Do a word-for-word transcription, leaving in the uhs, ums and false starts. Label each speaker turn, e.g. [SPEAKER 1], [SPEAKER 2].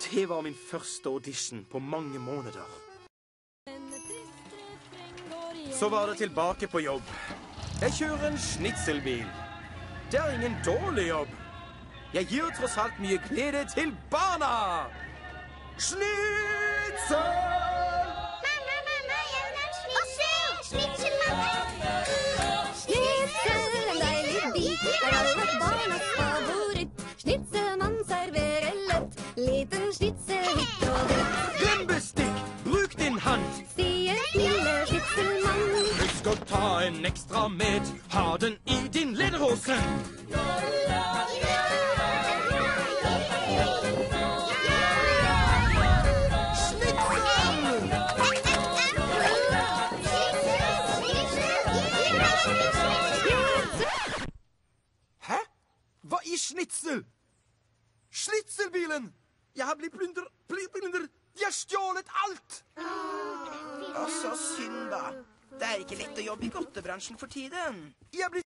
[SPEAKER 1] Det var min første audition på mange måneder. Så var det tilbake på jobb. Jeg kjører en schnitzelbil. Det er ingen dårlig jobb. Jeg gir tross alt mye glede til barna. Schnitzel!
[SPEAKER 2] Mamma, mamma, jeg vil ha en schnitzel! Schnitzel, mamma! Schnitzel, en deilig bit, er alle barnas favoritt. Schnitzelmann serverer lett, liten schnitzel hit og dit.
[SPEAKER 1] Rembestikk, bruk din hand.
[SPEAKER 2] Sier lille schnitzelmann.
[SPEAKER 1] Husk å ta en ekstra med, ha den i din lederhosen. Hæ? Hva i schnitzel? Schnitzelbilen! Jeg har blitt plunder, plunder. De har stjålet alt!
[SPEAKER 3] Å, så synd da. Det er ikke lett å jobbe i godtebransjen for tiden.
[SPEAKER 1] Jeg har blitt